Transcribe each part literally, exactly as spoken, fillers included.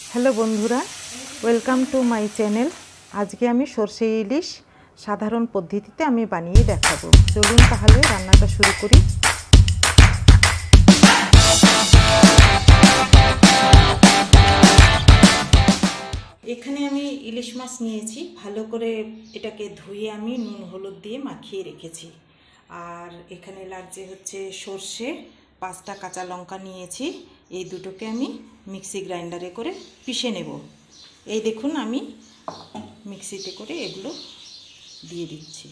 Hello বন্ধুরা, welcome to my channel. আজকে আমি সরষে ইলিশ সাধারণ পদ্ধতিতে আমি বানিয়ে দেখাবো। চলুন তাহলে রান্নাটা শুরু করি। এখানে আমি ইলিশ মাছ নিয়েছি, ভালো করে এটাকে ধুয়ে আমি নুন হলুদ দিয়ে মাখিয়ে রেখেছি। আর এখানে লাগছে হচ্ছে সর্ষে, পাঁচটা কাঁচা লঙ্কা নিয়েছি। এই দুটোকে আমি মিক্সি গ্রাইন্ডারে করে পিষে নেব। এই দেখুন আমি মিক্সিতে করে এগুলো দিয়ে দিচ্ছি।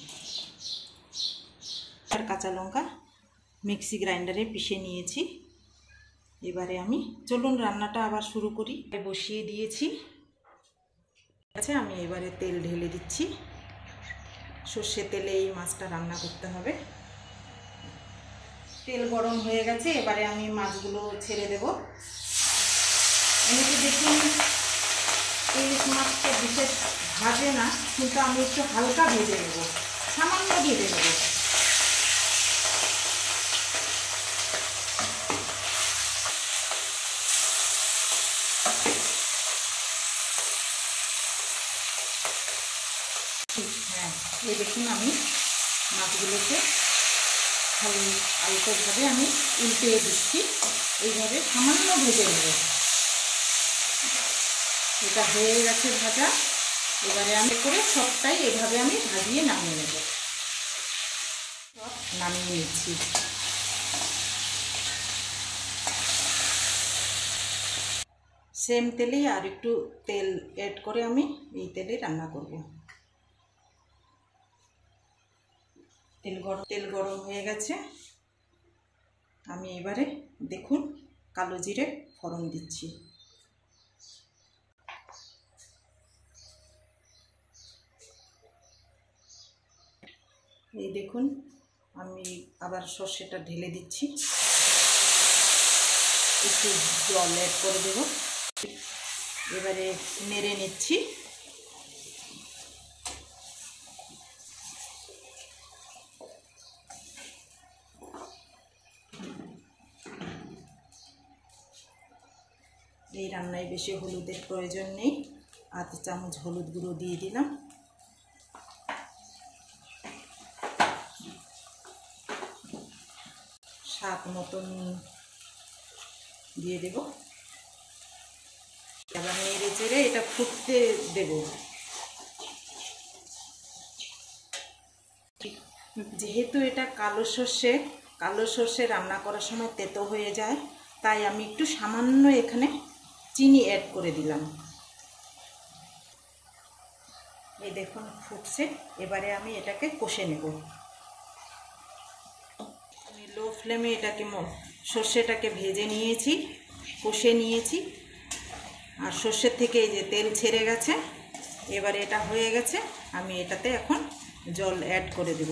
আর কাঁচা লঙ্কা মিক্সি গ্রাইন্ডারে পিষে নিয়েছি। এবারে আমি চলুন রান্নাটা আবার শুরু করি। বসিয়ে দিয়েছি। আচ্ছা, আমি এবারে তেল ঢেলে দিচ্ছি। সর্ষে তেলে এই মাছটা রান্না করতে হবে। তেল গরম হয়ে গেছে, এবারে আমি মাছগুলো ছেড়ে দেব। এমনিতে দেখুন ইলিশ মাছকে বিশেষ ভাজে না, কিন্তু আমি একটু হালকা ভেজে নেব, সামান্য ভেজে নেব। হ্যাঁ, এই দেখুন আমি মাছগুলোকে হালকাভাবে আমি উল্টে দিচ্ছি। এইভাবে সামান্য ভেজে নেব। এটা হয়ে গেছে ভাজা। এবারে আমি করে সবটাই এভাবে আমি ভাজিয়ে নামিয়ে নেব। সব নামিয়ে নিচ্ছি। সেম তেলেই আর একটু তেল অ্যাড করে আমি এই তেলে রান্না করব। তেল গরম তেল গরম হয়ে গেছে। আমি এবারে দেখুন কালো জিরে ফোড়ন দিচ্ছি। এই দেখুন আমি আবার সর্ষেটা ঢেলে দিচ্ছি। একটু জল অ্যাড করে দেব। এবারে নেড়ে নিচ্ছি। এই রান্নায় বেশি হলুদের প্রয়োজন নেই। আধা চামচ হলুদ গুঁড়ো দিয়ে দিলাম। স্বাদ মতন দিয়ে দেব। এবার নেড়ে চেড়ে এটা ফুটতে দেব। যেহেতু এটা কালো সর্ষে, কালো সর্ষে রান্না করার সময় তেতো হয়ে যায়, তাই আমি একটু সামান্য এখানে চিনি অ্যাড করে দিলাম। এই দেখুন ফুটছে। এবারে আমি এটাকে কষে নেব। আমি লো ফ্লেমে এটাকে সর্ষেটাকে ভেজে নিয়েছি, কষে নিয়েছি। আর সর্ষের থেকে এই যে তেল ছেড়ে গেছে। এবারে এটা হয়ে গেছে। আমি এটাতে এখন জল অ্যাড করে দেব।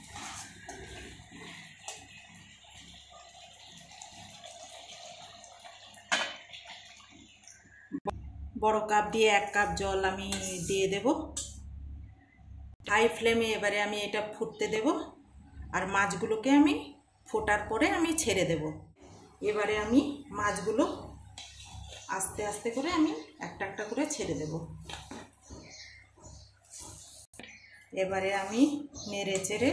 বড় কাপ দিয়ে এক কাপ জল আমি দিয়ে দেব। হাই ফ্লেমে এবারে আমি এটা ফুটতে দেব। আর মাছগুলোকে আমি ফোটার পরে আমি ছেড়ে দেব। এবারে আমি মাছগুলো আস্তে আস্তে করে আমি একটা একটা করে ছেড়ে দেব। এবারে আমি নেড়ে চেড়ে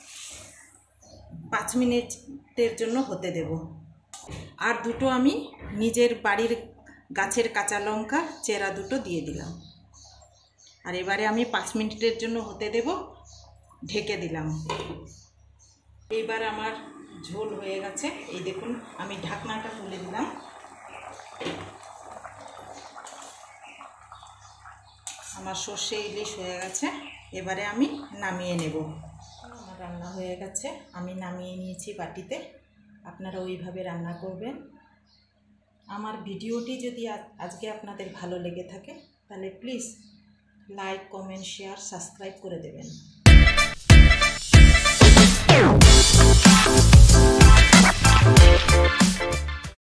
পাঁচ মিনিটের জন্য হতে দেব। আর দুটো আমি নিজের বাড়ির গাছের কাঁচা লঙ্কা চেরা দুটো দিয়ে দিলাম। আর এবারে আমি পাঁচ মিনিটের জন্য হতে দেব, ঢেকে দিলাম। এইবার আমার ঝোল হয়ে গেছে। এই দেখুন আমি ঢাকনাটা তুলে দিলাম। আমার সর্ষে ইলিশ হয়ে গেছে। এবারে আমি নামিয়ে নেব। আমার রান্না হয়ে গেছে, আমি নামিয়ে নিয়েছি বাটিতে। আপনারা ওইভাবে রান্না করবেন। আমার ভিডিওটি যদি আজকে আপনাদের ভালো লেগে থাকে, তাহলে please like, comment, share, subscribe করে দেবেন।